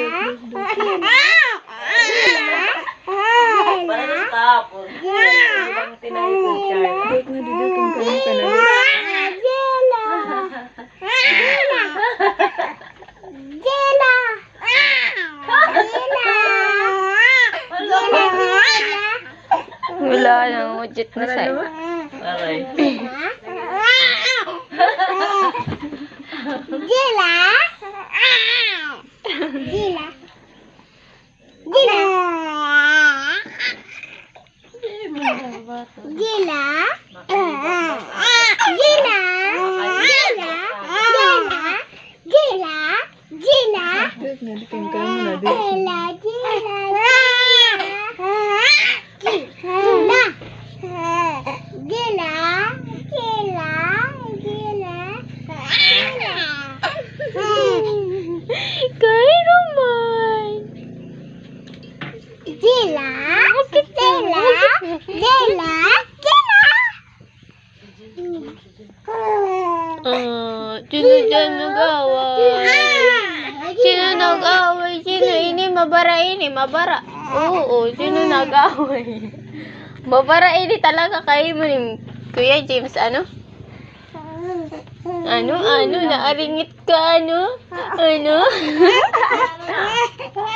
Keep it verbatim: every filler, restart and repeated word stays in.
Para sa tapon. Ang tinayin ko siya. Dudut na dudut yung kamay ka na. Wala nang ujit na sa'yo. Aray. Gila. Gila. Gila. Gila. Gila. Gila. Gila. Gila. Dudut na dudut yung kamay na dudut. Gila. Gila. Gila. Gila. Gila. Gila. Kaya naman. Gila. Gila. Gila. Ah, sino dyan nag-away? Sino nag-away? Sino ini? Mabara ini, mabara. Oo, sino nag-away? Mabara ini talaga kayo mo ni Kuya James, ano? Ano, ano? Naaringit ka, ano? Ano?